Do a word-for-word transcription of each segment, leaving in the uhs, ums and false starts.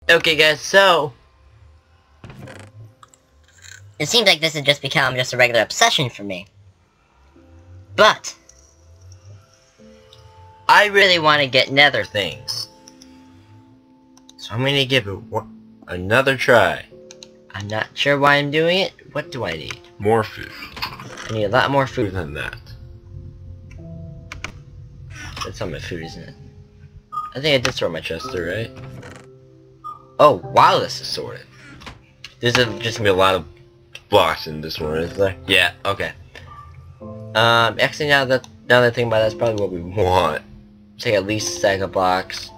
Okay guys, so it seems like this has just become just a regular obsession for me. But I really want to get Nether things. So I'm gonna give it another try. I'm not sure why I'm doing it. What do I need? More food. I need a lot more food than that. That's not my food, isn't it? I think I did sort my chest through, right? Oh, wow, this is sorted. There's a, just gonna be a lot of blocks in this one, isn't there? Yeah, okay. Um, actually, now that now that I think about it, that's probably what we want. Take at least a stack of blocks.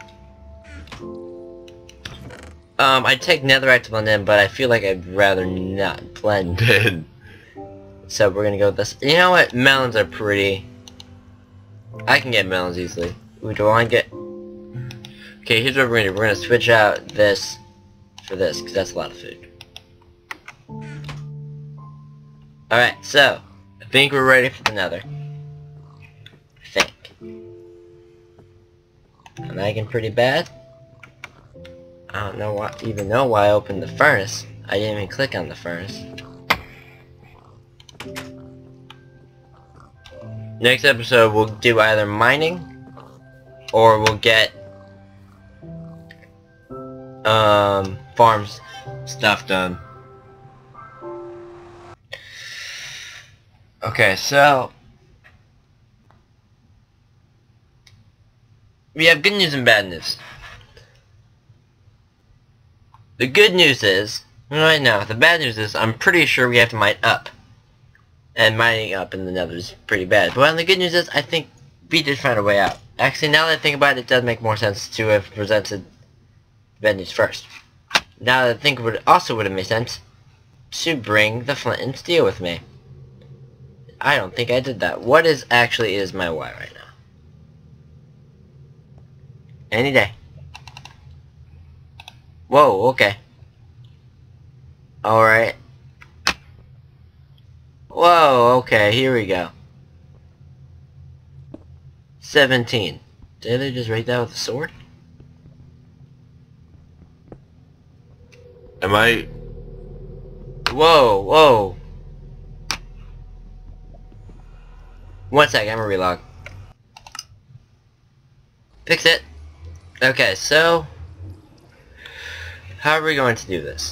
Um, I'd take netherite to blend in, but I feel like I'd rather not blend in. So we're gonna go with this. You know what? Melons are pretty. I can get melons easily. Ooh, do I want to get... Okay, here's what we're gonna do. We're gonna switch out this for this, because that's a lot of food. Alright, so I think we're ready for the nether. I think. I'm lagging pretty bad. I don't know why, even know why I opened the furnace. I didn't even click on the furnace. Next episode we'll do either mining or we'll get um farms stuff done. Okay, so we have good news and bad news. The good news is, right now, the bad news is I'm pretty sure we have to mine up. And mining up in the nether is pretty bad. But the good news is, I think we did find a way out. Actually, now that I think about it, it does make more sense to have presented the bad news first. Now that I think it would also would have made sense to bring the flint and steel with me. I don't think I did that. What is actually is my why right now? Any day. Whoa, okay. Alright. Whoa, okay, here we go. seventeen. Did they just write that with a sword? Am I... Whoa, whoa. One sec, I'm gonna relog. Fix it. Okay, so... how are we going to do this?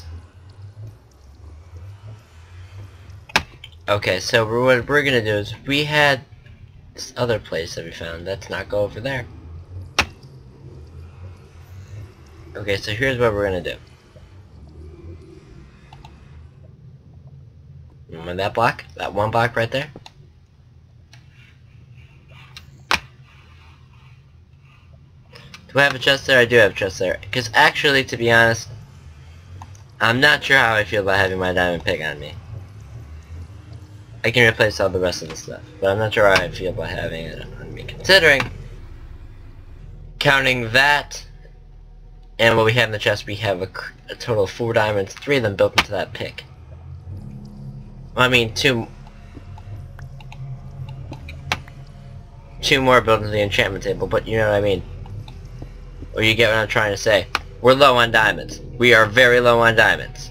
Okay, so we're, what we're gonna do is, we had this other place that we found. Let's not go over there. Okay, so here's what we're gonna do. Remember that block? That one block right there? Do I have a chest there? I do have a chest there. Because actually, to be honest, I'm not sure how I feel about having my diamond pick on me. I can replace all the rest of the stuff, but I'm not sure how I feel about having it on me. Considering, counting that, and what we have in the chest, we have a, a total of four diamonds, three of them built into that pick. Well, I mean, two... Two more built into the enchantment table, but you know what I mean. Or you get what I'm trying to say. We're low on diamonds. We are very low on diamonds.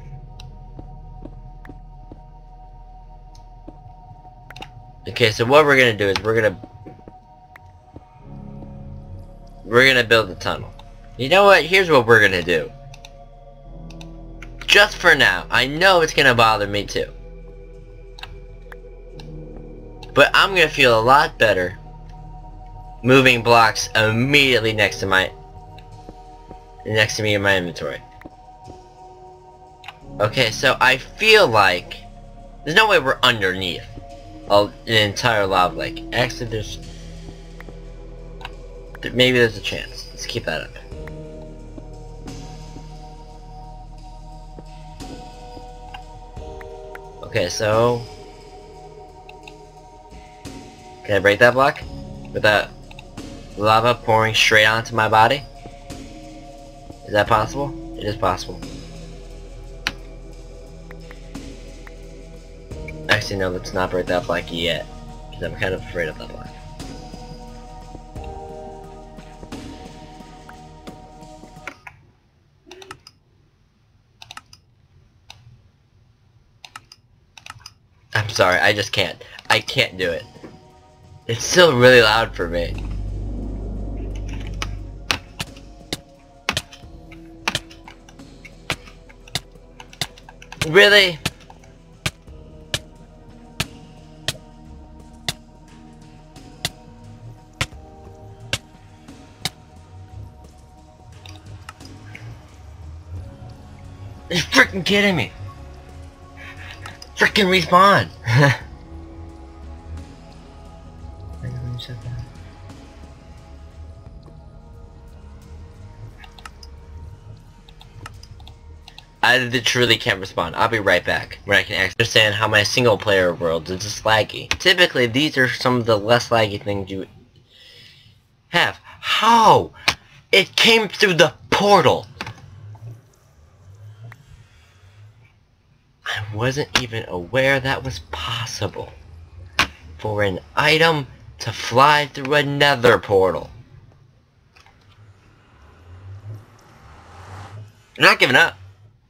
Okay, so what we're gonna do is we're gonna we're gonna build a tunnel. You know what? Here's what we're gonna do. Just for now. I know it's gonna bother me too. But I'm gonna feel a lot better moving blocks immediately next to my next to me in my inventory. Okay, so I feel like there's no way we're underneath an entire lava lake. Actually, there's maybe there's a chance. Let's keep that up. Okay, so can I break that block without lava pouring straight onto my body? Is that possible? It is possible. Actually, no, let's not break that block yet, because I'm kind of afraid of that block. sorry, I just can't. I can't do it. It's still really loud for me. Really? You're freaking kidding me. Freaking respawn. I literally can't respond. I'll be right back when I can actually understand how my single player world is just laggy. Typically, these are some of the less laggy things you have. How? It came through the portal. I wasn't even aware that was possible. For an item to fly through a nether portal. I'm not giving up.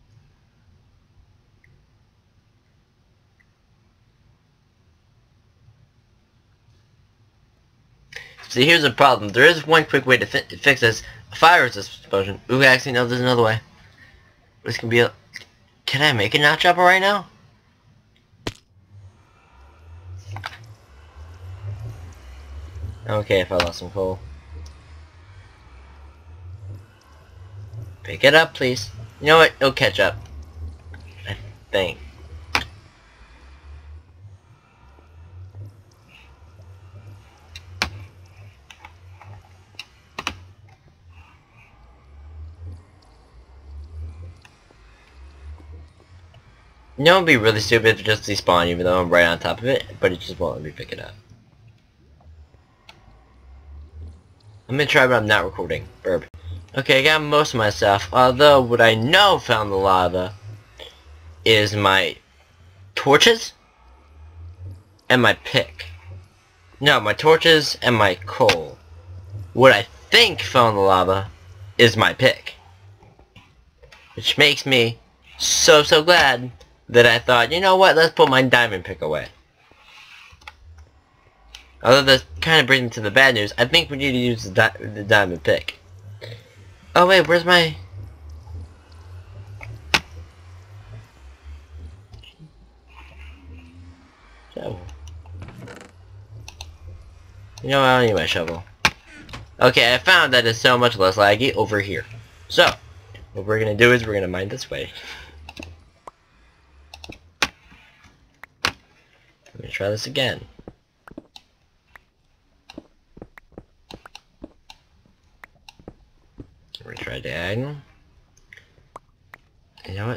See, here's the problem. There is one quick way to fi fix this. A fire resist explosion. Ooh, actually, no, there's another way. This can be a... Can I make a notch chopper right now? Okay, if I lost some coal. Pick it up, please. You know what? It'll catch up. I think. You know, it'd be really stupid if it just despawned even though I'm right on top of it, but it just won't let me pick it up. I'm gonna try, but I'm not recording. Burp. Okay, I got most of my stuff, although what I know found the lava is my torches and my pick. No, my torches and my coal. What I think found the lava is my pick. Which makes me so, so glad that I thought, you know what, let's put my diamond pick away. Although that kind of brings me to the bad news, I think we need to use the, di the diamond pick. Oh wait, where's my... shovel? You know, I don't need my shovel. Okay, I found that it's so much less laggy over here. So, what we're gonna do is we're gonna mine this way. Let me try this again. We're gonna try diagonal. You know what?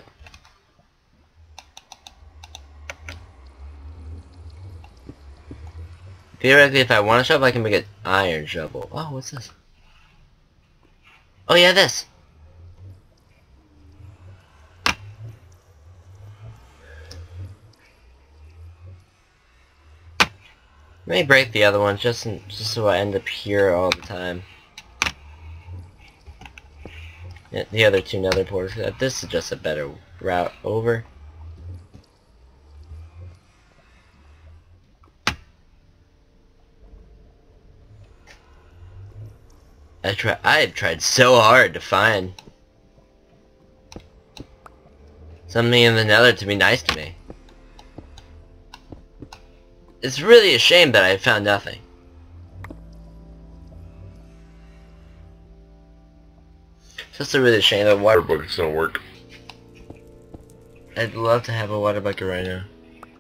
Theoretically, if I want a shovel, I can make an iron shovel. Oh, what's this? Oh yeah, this! Let me break the other one just, in, just so I end up here all the time. Yeah, the other two nether portals. This is just a better route over. I try. I have tried so hard to find something in the nether to be nice to me. It's really a shame that I found nothing. It's just a really shame that water buckets don't work. I'd love to have a water bucket right now.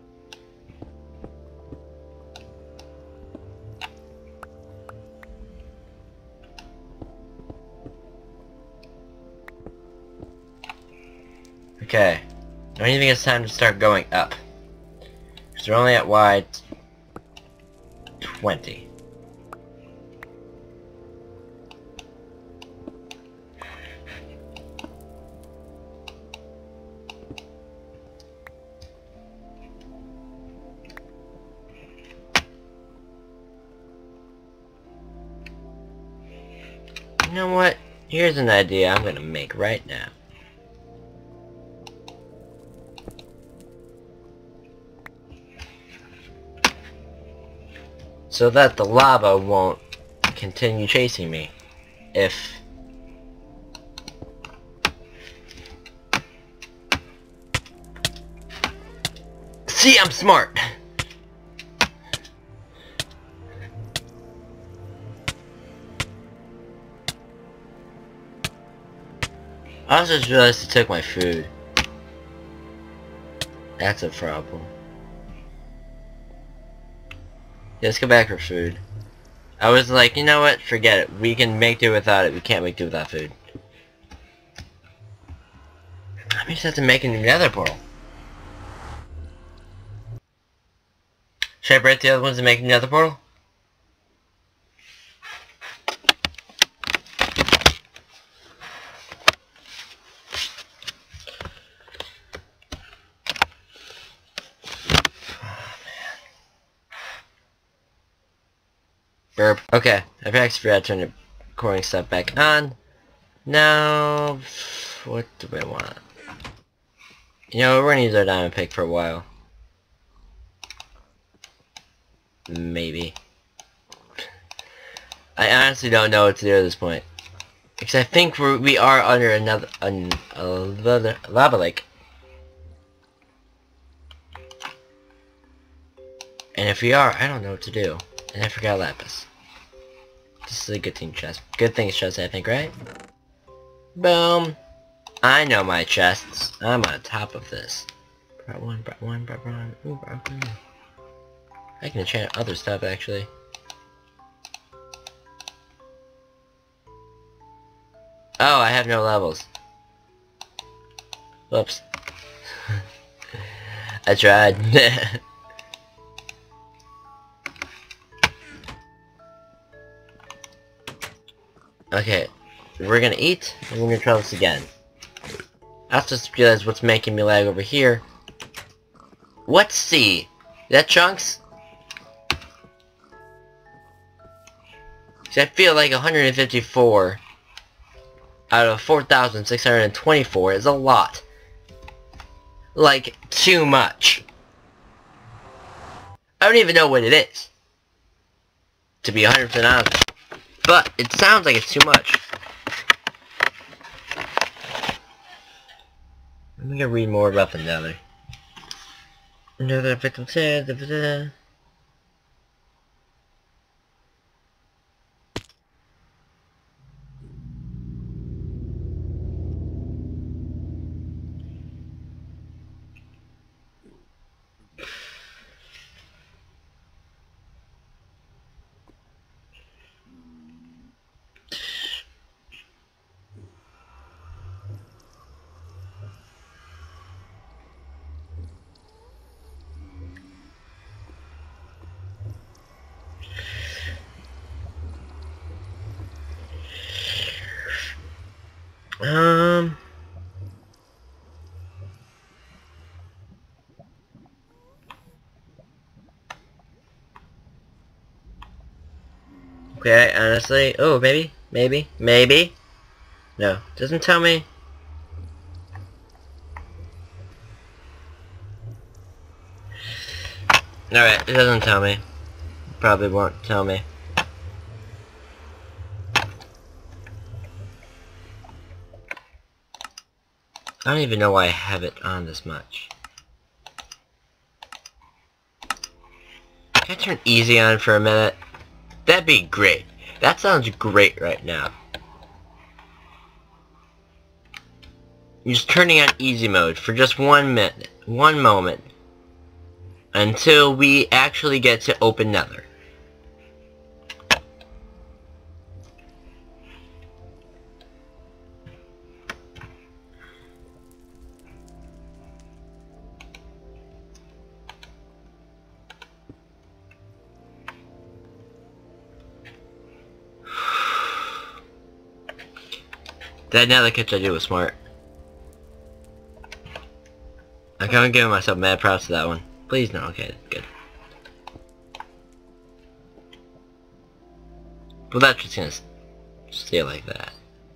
Okay. I don't even think it's time to start going up. Because we're only at Y twenty. You know what? Here's an idea I'm gonna make right now. so that the lava won't continue chasing me. If see, I'm smart. I also just realized it took my food. That's a problem. Yeah, let's go back for food. I was like, you know what? Forget it. We can make do without it. We can't make do without food. I just have to make a new nether portal. Should I break the other ones and make a nether portal? Burp. Okay, I've actually forgot to turn the recording stuff back on. Now, what do I want? You know, we're gonna use our diamond pick for a while. Maybe. I honestly don't know what to do at this point. Because I think we're, we are under another, an, another lava lake. And if we are, I don't know what to do. And I forgot lapis. This is a good thing chest. Good thing chest, I think, right? Boom. I know my chests. I'm on top of this. Brought one, brought one, brought one. Ooh, brought one. I can enchant other stuff, actually. Oh, I have no levels. Whoops. I tried. Okay, we're gonna eat, and we're gonna try this again. I just realized what's making me lag over here. What's C? Is that chunks? I feel like one hundred fifty-four out of four thousand six hundred twenty-four is a lot. Like, too much. I don't even know what it is, to be one hundred percent honest. But it sounds like it's too much. I'm gonna read more about the Nether. Another victim said, da, da, da. Um. Okay, honestly, oh, maybe, maybe, maybe. No, doesn't tell me. Alright, it doesn't tell me. Probably won't tell me. I don't even know why I have it on this much. Can I turn easy on for a minute? That'd be great. That sounds great right now. You're just turning on easy mode for just one minute, one moment, until we actually get to open Nether. That Nether catch I did was smart. I'm kind of giving myself mad props to that one. Please no, okay, good. Well, that's just gonna stay like that.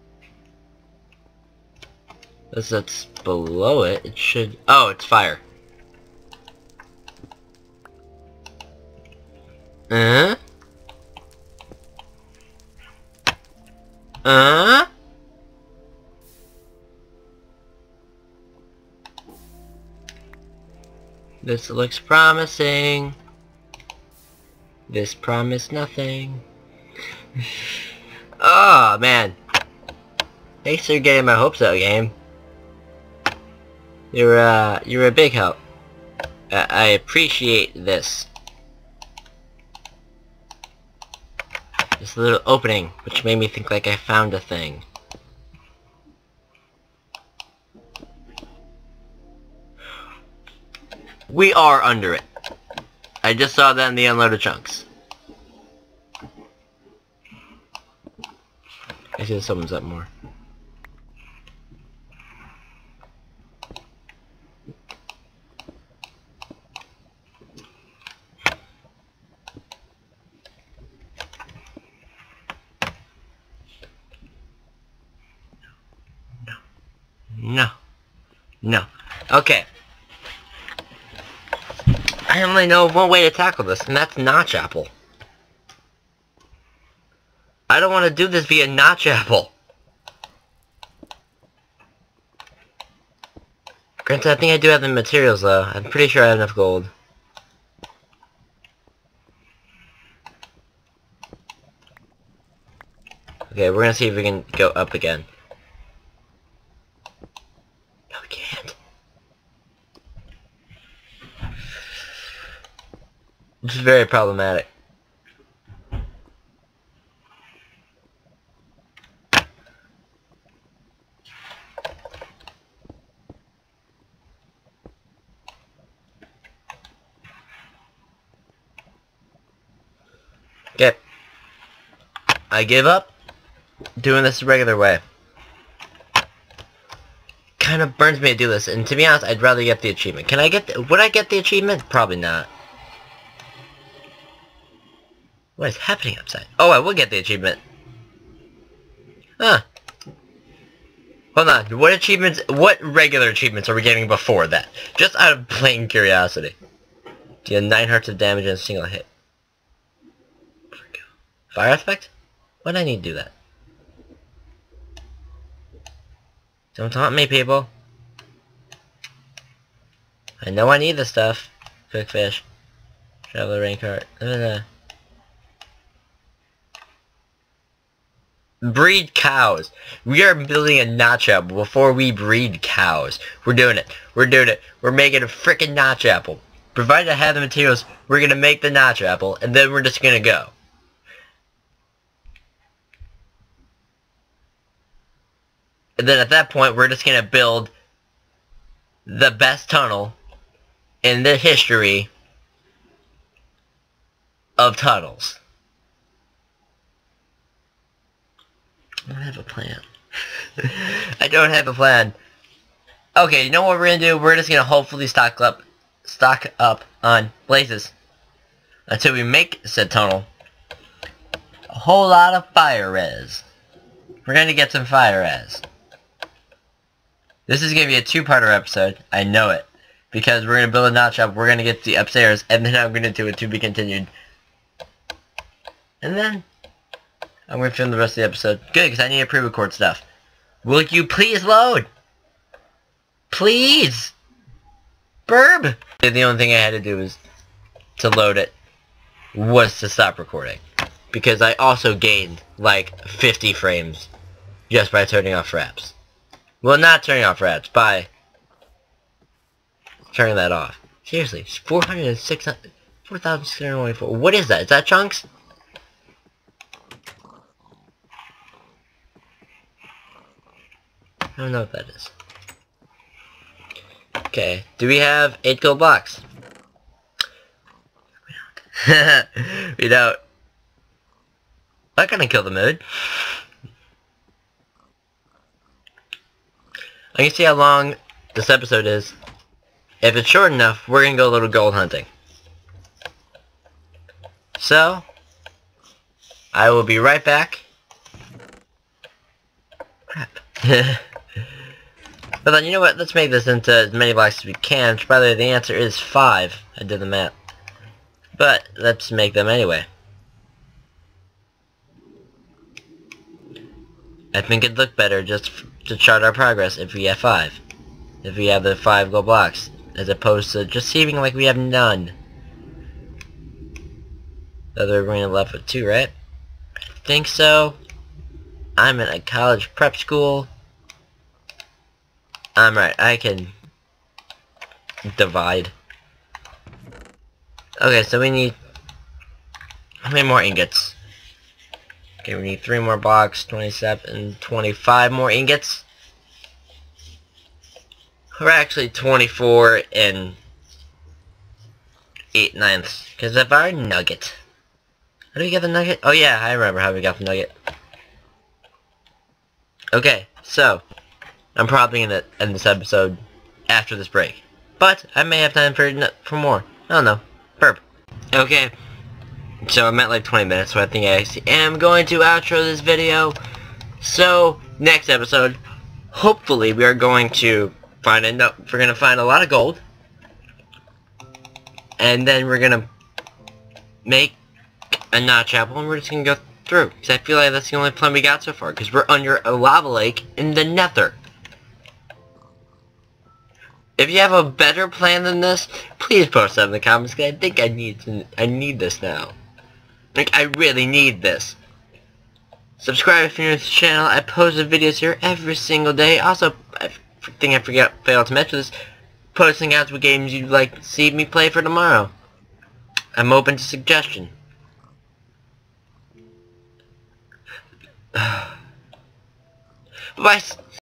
As that's below it, it should... Oh, it's fire. Uh-huh. Uh? This looks promising. This promised nothing. Oh, man. Thanks for getting my hopes up, game. You're, uh, you're a big help. Uh, I appreciate this. This little opening, which made me think like I found a thing. We are under it. I just saw that in the unloaded chunks. I see this opens up more. No. No. Okay. I only know one way to tackle this, and that's Notch Apple. I don't want to do this via Notch Apple. Granted, I think I do have the materials, though. I'm pretty sure I have enough gold. Okay, we're gonna see if we can go up again. No, we can't. This is very problematic. Okay. I give up doing this the regular way. Kind of burns me to do this, and to be honest, I'd rather get the achievement. Can I get the, would I get the achievement? Probably not. What is happening outside? Oh, I will get the achievement. Huh. Hold on. What achievements, what regular achievements are we getting before that? Just out of plain curiosity. Deal nine hearts of damage in a single hit. Fire effect? Why do I need to do that? Don't taunt me, people. I know I need this stuff. Cook fish. Traveler rain cart. Uh, breed cows. We are building a notch apple before we breed cows. We're doing it. We're doing it. We're making a frickin' notch apple. Provided I have the materials, we're gonna make the notch apple, and then we're just gonna go. And then at that point, we're just gonna build the best tunnel in the history of tunnels. I don't have a plan. I don't have a plan. Okay, you know what we're gonna do? We're just gonna hopefully stock up, stock up on blazes until we make said tunnel. A whole lot of fire res. We're gonna get some fire res. This is going to be a two-parter episode. I know it. Because we're going to build a notch up, we're going to get the upstairs, and then I'm going to do it to be continued. And then, I'm going to film the rest of the episode. Good, because I need to pre-record stuff. Will you please load? Please! Burb! The only thing I had to do was to load it was to stop recording. Because I also gained, like, fifty frames just by turning off wraps. Well, not turning off rats, by turning that off. Seriously, four hundred six hundred, four thousand six hundred twenty-four. What is that? Is that chunks? I don't know what that is. Okay, do we have eight gold blocks? We don't. We don't. That gonna kill the mood. I can see how long this episode is. If it's short enough, we're gonna go a little gold hunting. So, I will be right back. Crap. But then, you know what? Let's make this into as many blocks as we can. By the way, the answer is five. I did the math. But, let's make them anyway. I think it'd look better just f to chart our progress if we have five. If we have the five gold blocks, as opposed to just seeming like we have none. Other we're left with two, right? I think so. I'm in a college prep school. I'm right, I can divide. Okay, so we need how many more ingots? Okay, we need three more blocks, twenty-seven, twenty-five more ingots. We're actually twenty-four and eight ninths because of our nugget. How do we get the nugget? Oh yeah, I remember how we got the nugget. Okay, so I'm probably gonna end this episode after this break, but I may have time for for more. I don't know. Burp. Okay, so I'm at like twenty minutes, so I think I actually am going to outro this video. So next episode, hopefully we are going to find a no we're gonna find a lot of gold, and then we're gonna make a notch apple, and we're just gonna go through, because I feel like that's the only plan we got so far, because we're under a lava lake in the Nether. If you have a better plan than this, please post that in the comments, because I think I need to, I need this now. Like, I really need this. Subscribe if you're new to the channel. I post videos here every single day. Also, I think I forgot failed to mention this, posting out what games you'd like to see me play for tomorrow. I'm open to suggestion. Bye.